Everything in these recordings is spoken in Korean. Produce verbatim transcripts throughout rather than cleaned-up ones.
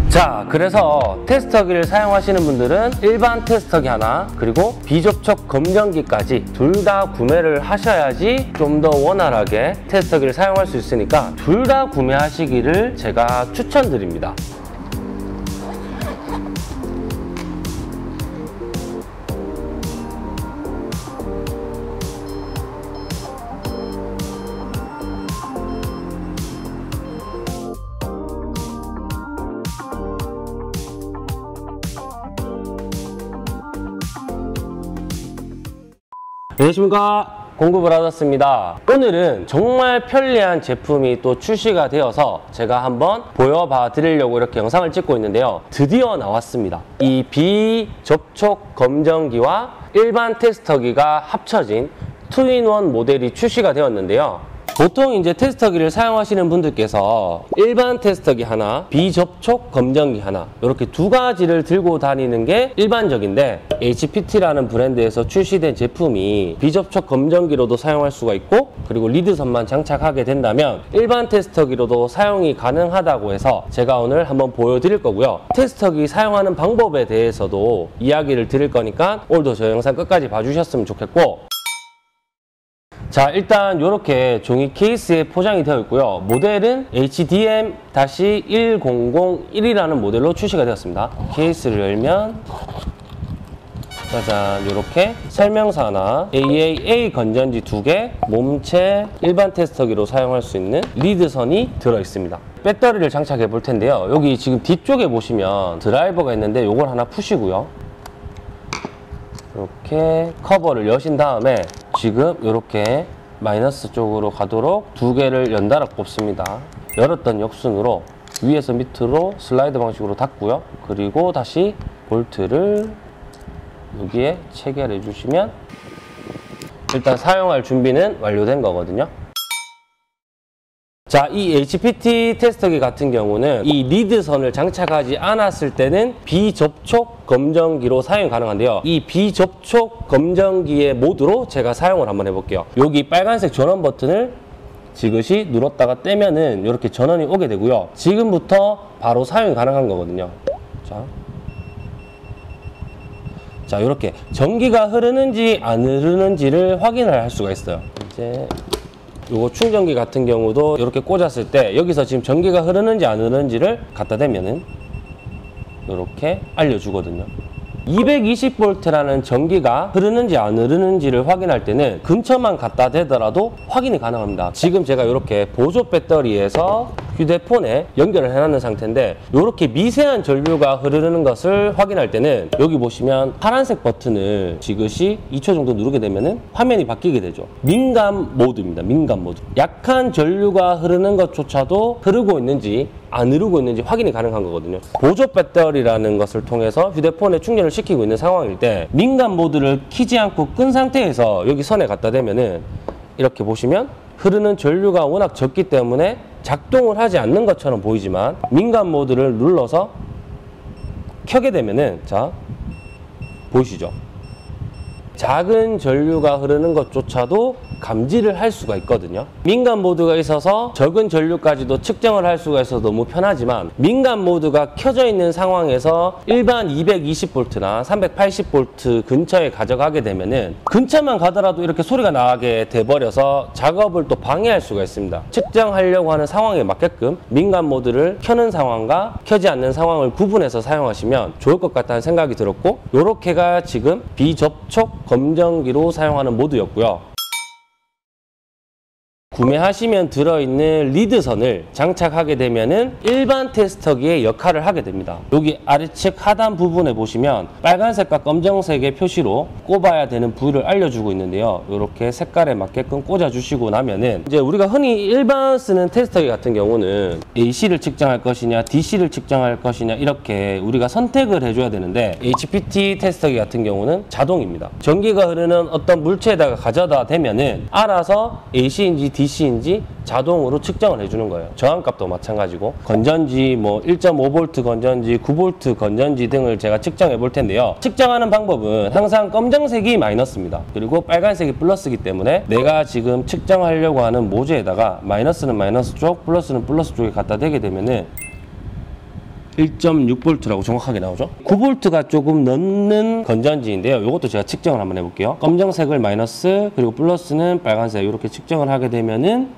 자, 그래서 테스터기를 사용하시는 분들은 일반 테스터기 하나 그리고 비접촉 검정기까지 둘 다 구매를 하셔야지 좀 더 원활하게 테스터기를 사용할 수 있으니까 둘 다 구매하시기를 제가 추천드립니다. 안녕하십니까, 공구브라더스입니다. 오늘은 정말 편리한 제품이 또 출시가 되어서 제가 한번 보여봐 드리려고 이렇게 영상을 찍고 있는데요. 드디어 나왔습니다. 이 비접촉 검정기와 일반 테스터기가 합쳐진 투인원 모델이 출시가 되었는데요. 보통 이제 테스터기를 사용하시는 분들께서 일반 테스터기 하나, 비접촉 검정기 하나 이렇게 두 가지를 들고 다니는 게 일반적인데, 에이치피티라는 브랜드에서 출시된 제품이 비접촉 검정기로도 사용할 수가 있고, 그리고 리드선만 장착하게 된다면 일반 테스터기로도 사용이 가능하다고 해서 제가 오늘 한번 보여드릴 거고요. 테스터기 사용하는 방법에 대해서도 이야기를 드릴 거니까 오늘도 저 영상 끝까지 봐주셨으면 좋겠고, 자, 일단 이렇게 종이 케이스에 포장이 되어 있고요. 모델은 에이치디엠 일공공일이라는 모델로 출시가 되었습니다. 케이스를 열면 짜잔, 이렇게 설명서나 에이에이에이 건전지 두 개, 몸체, 일반 테스터기로 사용할 수 있는 리드선이 들어 있습니다. 배터리를 장착해 볼 텐데요. 여기 지금 뒤쪽에 보시면 드라이버가 있는데 이걸 하나 푸시고요. 이렇게 커버를 여신 다음에 지금 이렇게 마이너스 쪽으로 가도록 두 개를 연달아 꼽습니다. 열었던 역순으로 위에서 밑으로 슬라이드 방식으로 닫고요. 그리고 다시 볼트를 여기에 체결해 주시면 일단 사용할 준비는 완료된 거거든요. 자, 이 에이치피티 테스터기 같은 경우는 이 리드선을 장착하지 않았을 때는 비접촉 검정기로 사용이 가능한데요. 이 비접촉 검정기의 모드로 제가 사용을 한번 해볼게요. 여기 빨간색 전원 버튼을 지그시 눌렀다가 떼면은 이렇게 전원이 오게 되고요. 지금부터 바로 사용이 가능한 거거든요. 자, 자, 이렇게 전기가 흐르는지 안 흐르는지를 확인을 할 수가 있어요. 이제 요거 충전기 같은 경우도 이렇게 꽂았을 때 여기서 지금 전기가 흐르는지 안 흐르는지를 갖다 대면은 이렇게 알려주거든요. 이백이십 볼트라는 전기가 흐르는지 안 흐르는지를 확인할 때는 근처만 갖다 대더라도 확인이 가능합니다. 지금 제가 이렇게 보조 배터리에서 휴대폰에 연결을 해놨는 상태인데, 이렇게 미세한 전류가 흐르는 것을 확인할 때는 여기 보시면 파란색 버튼을 지그시 이 초 정도 누르게 되면은 화면이 바뀌게 되죠. 민감 모드입니다. 민감 모드. 약한 전류가 흐르는 것조차도 흐르고 있는지 안 흐르고 있는지 확인이 가능한 거거든요. 보조 배터리라는 것을 통해서 휴대폰에 충전을 시키고 있는 상황일 때 민감 모드를 키지 않고 끈 상태에서 여기 선에 갖다 대면은 이렇게 보시면 흐르는 전류가 워낙 적기 때문에 작동을 하지 않는 것처럼 보이지만, 민감 모드를 눌러서 켜게 되면은, 자, 보이시죠? 작은 전류가 흐르는 것조차도 감지를 할 수가 있거든요. 민감 모드가 있어서 적은 전류까지도 측정을 할 수가 있어서 너무 편하지만, 민감 모드가 켜져 있는 상황에서 일반 이백이십 볼트나 삼백팔십 볼트 근처에 가져가게 되면은 근처만 가더라도 이렇게 소리가 나게 돼버려서 작업을 또 방해할 수가 있습니다. 측정하려고 하는 상황에 맞게끔 민감 모드를 켜는 상황과 켜지 않는 상황을 구분해서 사용하시면 좋을 것 같다는 생각이 들었고, 요렇게가 지금 비접촉 검정기로 사용하는 모드였고요. 구매하시면 들어있는 리드선을 장착하게 되면은 일반 테스터기의 역할을 하게 됩니다. 여기 아래측 하단 부분에 보시면 빨간색과 검정색의 표시로 꼽아야 되는 부위를 알려주고 있는데요. 이렇게 색깔에 맞게끔 꽂아주시고 나면은 이제 우리가 흔히 일반 쓰는 테스터기 같은 경우는 에이씨를 측정할 것이냐 디씨를 측정할 것이냐 이렇게 우리가 선택을 해줘야 되는데, 에이치피티 테스터기 같은 경우는 자동입니다. 전기가 흐르는 어떤 물체에다가 가져다 대면은 알아서 에이씨인지 디씨인지 자동으로 측정을 해주는 거예요. 저항값도 마찬가지고, 건전지 뭐 일 점 오 볼트 건전지, 구 볼트 건전지 등을 제가 측정해 볼 텐데요. 측정하는 방법은 항상 검정색이 마이너스입니다. 그리고 빨간색이 플러스이기 때문에 내가 지금 측정하려고 하는 모재에다가 마이너스는 마이너스 쪽, 플러스는 플러스 쪽에 갖다 대게 되면은 일 점 육 볼트라고 정확하게 나오죠. 구 볼트가 조금 넘는 건전지인데요. 이것도 제가 측정을 한번 해볼게요. 검정색을 마이너스 그리고 플러스는 빨간색 이렇게 측정을 하게 되면은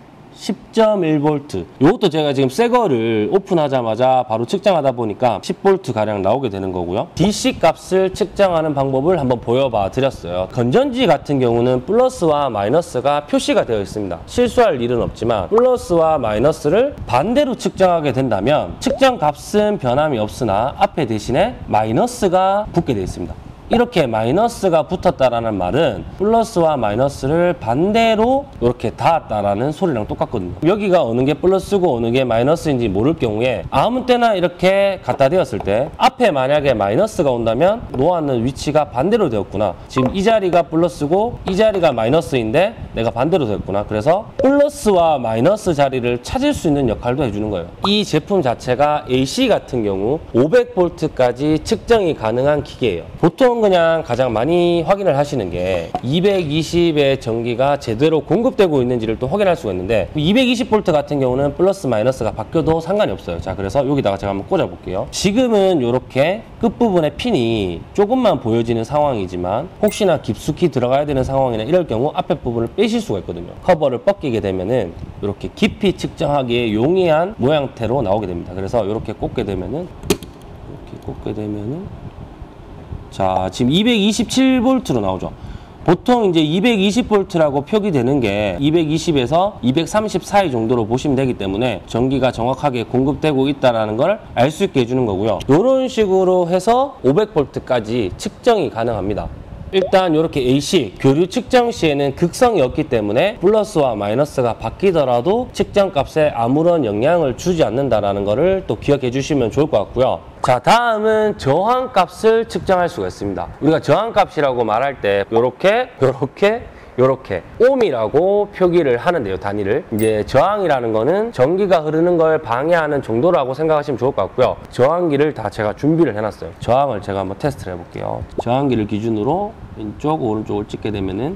십 점 일 볼트. 이것도 제가 지금 새 거를 오픈하자마자 바로 측정하다 보니까 십 볼트 가량 나오게 되는 거고요. 디씨 값을 측정하는 방법을 한번 보여봐 드렸어요. 건전지 같은 경우는 플러스와 마이너스가 표시가 되어 있습니다. 실수할 일은 없지만 플러스와 마이너스를 반대로 측정하게 된다면 측정 값은 변함이 없으나 앞에 대신에 마이너스가 붙게 되어 있습니다. 이렇게 마이너스가 붙었다라는 말은 플러스와 마이너스를 반대로 이렇게 닿았다라는 소리랑 똑같거든요. 여기가 어느 게 플러스고 어느 게 마이너스인지 모를 경우에 아무 때나 이렇게 갖다 대었을 때 앞에 만약에 마이너스가 온다면 놓았는 위치가 반대로 되었구나. 지금 이 자리가 플러스고 이 자리가 마이너스인데 내가 반대로 되었구나. 그래서 플러스와 마이너스 자리를 찾을 수 있는 역할도 해주는 거예요. 이 제품 자체가 에이씨 같은 경우 오백 볼트까지 측정이 가능한 기계예요. 보통 그냥 가장 많이 확인을 하시는 게 이백이십의 전기가 제대로 공급되고 있는지를 또 확인할 수가 있는데 이백이십 볼트 같은 경우는 플러스 마이너스가 바뀌어도 상관이 없어요. 자, 그래서 여기다가 제가 한번 꽂아 볼게요. 지금은 이렇게 끝부분에 핀이 조금만 보여지는 상황이지만 혹시나 깊숙이 들어가야 되는 상황이나 이럴 경우 앞에 부분을 빼실 수가 있거든요. 커버를 벗기게 되면은 이렇게 깊이 측정하기에 용이한 모양태로 나오게 됩니다. 그래서 이렇게 꽂게 되면은 이렇게 꽂게 되면은 자, 지금 이백이십칠 볼트로 나오죠. 보통 이제 이백이십 볼트라고 표기되는 게 이백이십에서 이백삼십 사이 정도로 보시면 되기 때문에 전기가 정확하게 공급되고 있다는 걸 알 수 있게 해주는 거고요. 이런 식으로 해서 오백 볼트까지 측정이 가능합니다. 일단 이렇게 에이씨, 교류 측정 시에는 극성이 없기 때문에 플러스와 마이너스가 바뀌더라도 측정값에 아무런 영향을 주지 않는다는 것을 또 기억해 주시면 좋을 것 같고요. 자, 다음은 저항값을 측정할 수가 있습니다. 우리가 저항값이라고 말할 때 이렇게, 이렇게, 이렇게 옴이라고 표기를 하는데요, 단위를. 이제 저항이라는 거는 전기가 흐르는 걸 방해하는 정도라고 생각하시면 좋을 것 같고요. 저항기를 다 제가 준비를 해놨어요. 저항을 제가 한번 테스트를 해볼게요. 저항기를 기준으로 왼쪽, 오른쪽을 찍게 되면은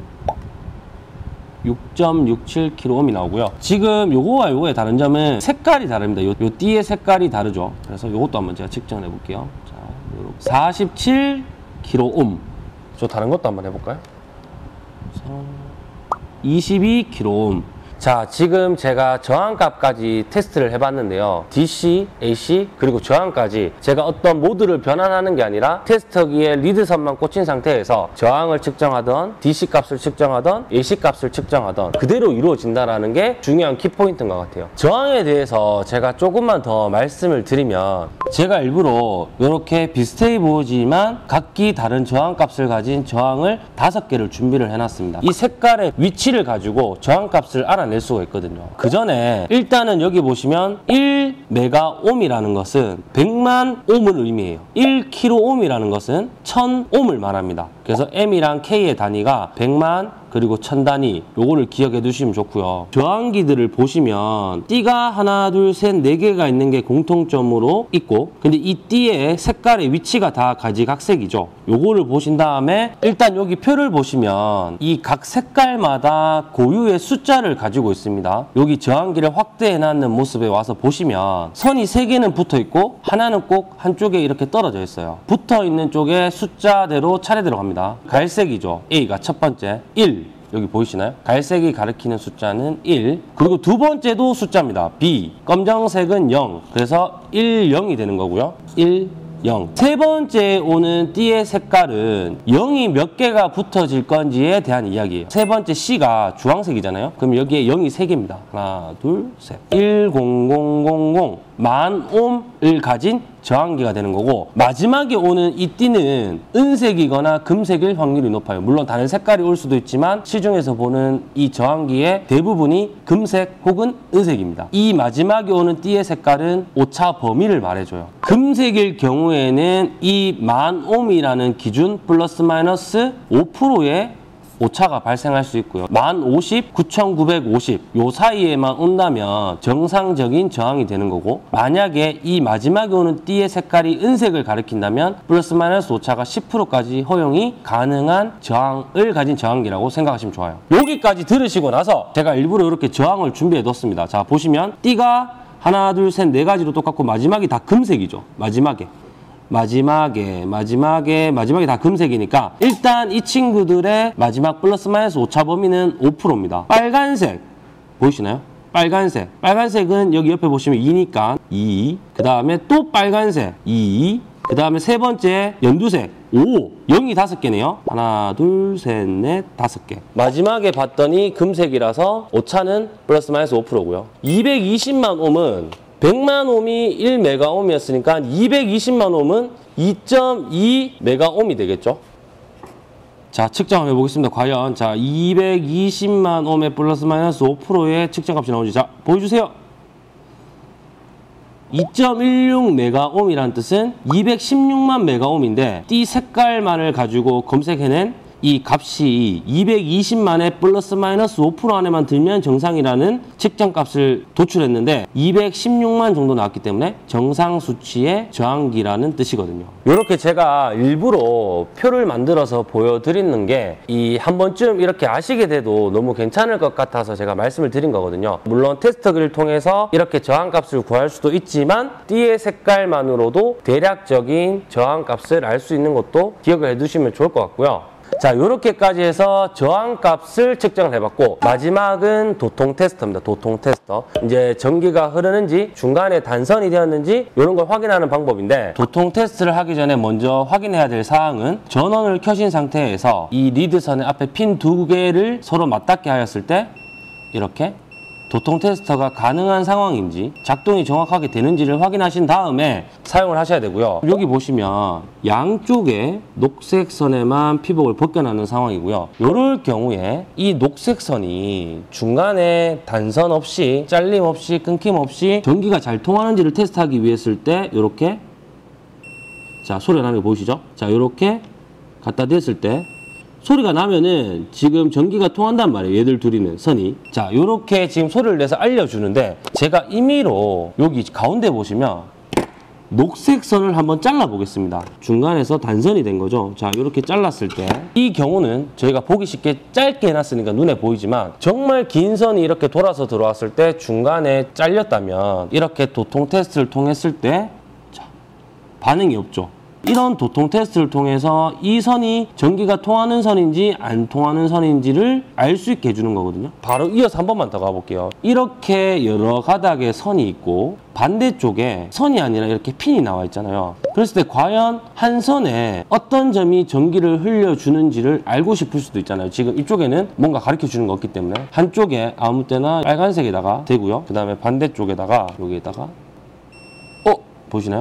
육 점 육칠 킬로옴이 나오고요. 지금 요거와 요거의 다른 점은 색깔이 다릅니다. 요, 요 띠의 색깔이 다르죠. 그래서 요것도 한번 제가 측정해 볼게요. 자, 요렇게 사십칠 킬로옴. 저 다른 것도 한번 해볼까요? 이십이 킬로옴. 자, 지금 제가 저항값까지 테스트를 해봤는데요. 디씨, 에이씨, 그리고 저항까지 제가 어떤 모드를 변환하는 게 아니라 테스터기에 리드선만 꽂힌 상태에서 저항을 측정하던 디씨 값을 측정하던 에이씨 값을 측정하던 그대로 이루어진다는 게 중요한 키포인트인 것 같아요. 저항에 대해서 제가 조금만 더 말씀을 드리면 제가 일부러 이렇게 비슷해 보이지만 각기 다른 저항값을 가진 저항을 다섯 개를 준비를 해놨습니다. 이 색깔의 위치를 가지고 저항값을 알아 낼 수가 있거든요. 그 전에 일단은 여기 보시면 일 메가옴이라는 것은 백만 옴을 의미해요. 일 킬로옴이라는 것은 천 옴을 말합니다. 그래서 M이랑 K의 단위가 백만 그리고 천 단위, 요거를 기억해 두시면 좋고요. 저항기들을 보시면 띠가 하나, 둘, 셋, 네 개가 있는 게 공통점으로 있고, 근데 이 띠의 색깔의 위치가 다 가지각색이죠. 요거를 보신 다음에 일단 여기 표를 보시면 이 각 색깔마다 고유의 숫자를 가지고 있습니다. 여기 저항기를 확대해 놨는 모습에 와서 보시면 선이 세 개는 붙어 있고 하나는 꼭 한쪽에 이렇게 떨어져 있어요. 붙어 있는 쪽에 숫자대로 차례대로 갑니다. 갈색이죠. A가 첫 번째 일. 여기 보이시나요? 갈색이 가리키는 숫자는 일. 그리고 두 번째도 숫자입니다. B. 검정색은 영. 그래서 일, 영이 되는 거고요. 일, 영. 세 번째 오는 띠의 색깔은 영이 몇 개가 붙어질 건지에 대한 이야기예요. 세 번째 C가 주황색이잖아요. 그럼 여기에 영이 세 개입니다. 하나, 둘, 셋. 일공공공공 만 옴을 가진 저항기가 되는 거고, 마지막에 오는 이 띠는 은색이거나 금색일 확률이 높아요. 물론 다른 색깔이 올 수도 있지만 시중에서 보는 이 저항기의 대부분이 금색 혹은 은색입니다. 이 마지막에 오는 띠의 색깔은 오차 범위를 말해줘요. 금색일 경우에는 이 만 옴이라는 기준 플러스 마이너스 오 퍼센트의 오차가 발생할 수 있고요. 만 오십, 구천구백오십 요 사이에만 온다면 정상적인 저항이 되는 거고, 만약에 이 마지막에 오는 띠의 색깔이 은색을 가리킨다면 플러스 마이너스 오차가 십 퍼센트까지 허용이 가능한 저항을 가진 저항기라고 생각하시면 좋아요. 여기까지 들으시고 나서 제가 일부러 이렇게 저항을 준비해 뒀습니다. 자, 보시면 띠가 하나, 둘, 셋, 네 가지로 똑같고 마지막이 다 금색이죠. 마지막에. 마지막에, 마지막에, 마지막에 다 금색이니까 일단 이 친구들의 마지막 플러스 마이너스 오차 범위는 오 퍼센트입니다. 빨간색 보이시나요? 빨간색. 빨간색은 여기 옆에 보시면 이니까 이. 그 다음에 또 빨간색 이. 그 다음에 세 번째 연두색 오. 영이 다섯 개네요. 하나, 둘, 셋, 넷, 다섯 개. 마지막에 봤더니 금색이라서 오차는 플러스 마이너스 오 퍼센트고요. 이백이십만 옴은 백만 옴이 일 메가옴이었으니까 이백이십만 옴은 이 점 이 메가옴이 되겠죠. 자, 측정 한번 해보겠습니다. 과연 자 이백이십만 옴의 플러스 마이너스 오 퍼센트의 측정값이 나오지. 자, 보여주세요. 이 점 일육 메가옴이라는 뜻은 이백십육만 메가옴인데 띠 색깔만을 가지고 검색해낸 이 값이 이백이십만의 플러스 마이너스 오 퍼센트 안에만 들면 정상이라는 측정값을 도출했는데 이백십육만 정도 나왔기 때문에 정상 수치의 저항기라는 뜻이거든요. 이렇게 제가 일부러 표를 만들어서 보여드리는 게 이 한 번쯤 이렇게 아시게 돼도 너무 괜찮을 것 같아서 제가 말씀을 드린 거거든요. 물론 테스터기를 통해서 이렇게 저항값을 구할 수도 있지만 띠의 색깔만으로도 대략적인 저항값을 알 수 있는 것도 기억을 해두시면 좋을 것 같고요. 자, 요렇게까지 해서 저항값을 측정을 해봤고 마지막은 도통 테스터입니다. 도통 테스터. 이제 전기가 흐르는지 중간에 단선이 되었는지 이런 걸 확인하는 방법인데 도통 테스트를 하기 전에 먼저 확인해야 될 사항은 전원을 켜신 상태에서 이 리드선의 앞에 핀 두 개를 서로 맞닿게 하였을 때 이렇게 도통 테스터가 가능한 상황인지 작동이 정확하게 되는지를 확인하신 다음에 사용을 하셔야 되고요. 여기 보시면 양쪽에 녹색 선에만 피복을 벗겨나는 상황이고요. 이럴 경우에 이 녹색 선이 중간에 단선 없이 잘림 없이 끊김 없이 전기가 잘 통하는지를 테스트하기 위해서 때 이렇게 자 소리가 나는 거 보이시죠? 자 이렇게 갖다 댔을 때 소리가 나면은 지금 전기가 통한단 말이에요. 얘들 둘이는 선이. 자, 요렇게 지금 소리를 내서 알려주는데 제가 임의로 여기 가운데 보시면 녹색 선을 한번 잘라 보겠습니다. 중간에서 단선이 된 거죠. 자, 이렇게 잘랐을 때 이 경우는 저희가 보기 쉽게 짧게 해놨으니까 눈에 보이지만 정말 긴 선이 이렇게 돌아서 들어왔을 때 중간에 잘렸다면 이렇게 도통 테스트를 통했을 때 자, 반응이 없죠. 이런 도통 테스트를 통해서 이 선이 전기가 통하는 선인지 안 통하는 선인지를 알 수 있게 해주는 거거든요. 바로 이어서 한 번만 더 가볼게요. 이렇게 여러 가닥의 선이 있고 반대쪽에 선이 아니라 이렇게 핀이 나와 있잖아요. 그랬을 때 과연 한 선에 어떤 점이 전기를 흘려주는지를 알고 싶을 수도 있잖아요. 지금 이쪽에는 뭔가 가르쳐주는 거 없기 때문에 한쪽에 아무 때나 빨간색에다가 대고요. 그 다음에 반대쪽에다가 여기에다가 어? 보시나요?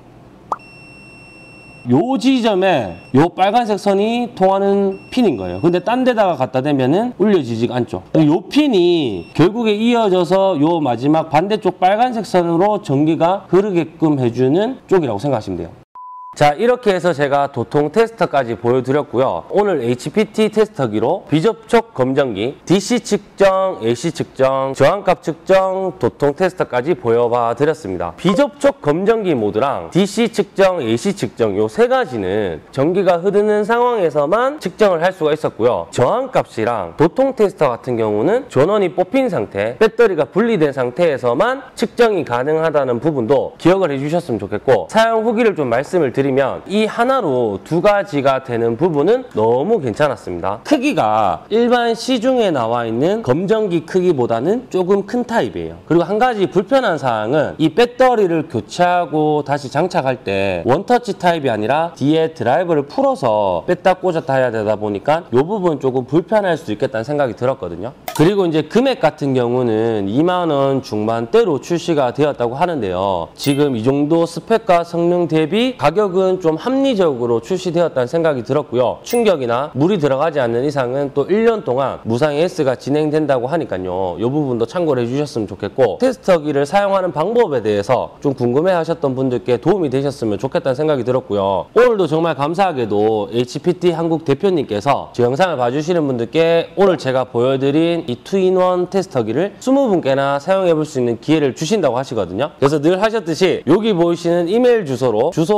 요 지점에 요 빨간색 선이 통하는 핀인 거예요. 근데 딴 데다가 갖다 대면은 울려지지가 않죠. 요 핀이 결국에 이어져서 요 마지막 반대쪽 빨간색 선으로 전기가 흐르게끔 해주는 쪽이라고 생각하시면 돼요. 자, 이렇게 해서 제가 도통 테스터까지 보여드렸고요. 오늘 에이치피티 테스터기로 비접촉 검정기, 디씨 측정, 에이씨 측정, 저항값 측정, 도통 테스터까지 보여봐 드렸습니다. 비접촉 검정기 모드랑 디씨 측정, 에이씨 측정 요 세 가지는 전기가 흐르는 상황에서만 측정을 할 수가 있었고요. 저항값이랑 도통 테스터 같은 경우는 전원이 뽑힌 상태, 배터리가 분리된 상태에서만 측정이 가능하다는 부분도 기억을 해주셨으면 좋겠고 사용 후기를 좀 말씀을 드리면 이 하나로 두 가지가 되는 부분은 너무 괜찮았습니다. 크기가 일반 시중에 나와 있는 검정기 크기보다는 조금 큰 타입이에요. 그리고 한 가지 불편한 사항은 이 배터리를 교체하고 다시 장착할 때 원터치 타입이 아니라 뒤에 드라이버를 풀어서 뺐다 꽂았다 해야 되다 보니까 이 부분 조금 불편할 수 있겠다는 생각이 들었거든요. 그리고 이제 금액 같은 경우는 이만 원 중반대로 출시가 되었다고 하는데요. 지금 이 정도 스펙과 성능 대비 가격은 좀 합리적으로 출시되었다는 생각이 들었고요. 충격이나 물이 들어가지 않는 이상은 또 일 년 동안 무상 에이에스가 진행된다고 하니까요. 이 부분도 참고를 해주셨으면 좋겠고 테스터기를 사용하는 방법에 대해서 좀 궁금해하셨던 분들께 도움이 되셨으면 좋겠다는 생각이 들었고요. 오늘도 정말 감사하게도 에이치피티 한국 대표님께서 제 영상을 봐주시는 분들께 오늘 제가 보여드린 이 투인원 테스터기를 이십 분께나 사용해볼 수 있는 기회를 주신다고 하시거든요. 그래서 늘 하셨듯이 여기 보이시는 이메일 주소로 주소, 성함,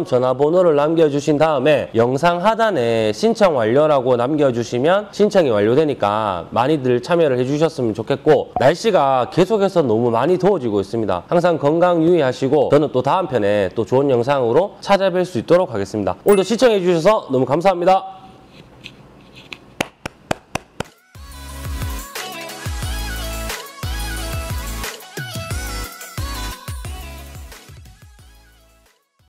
성함, 전화번호를 남겨주신 다음에 영상 하단에 신청 완료라고 남겨주시면 신청이 완료되니까 많이들 참여를 해주셨으면 좋겠고, 날씨가 계속해서 너무 많이 더워지고 있습니다. 항상 건강 유의하시고 저는 또 다음 편에 또 좋은 영상으로 찾아뵐 수 있도록 하겠습니다. 오늘도 시청해주셔서 너무 감사합니다.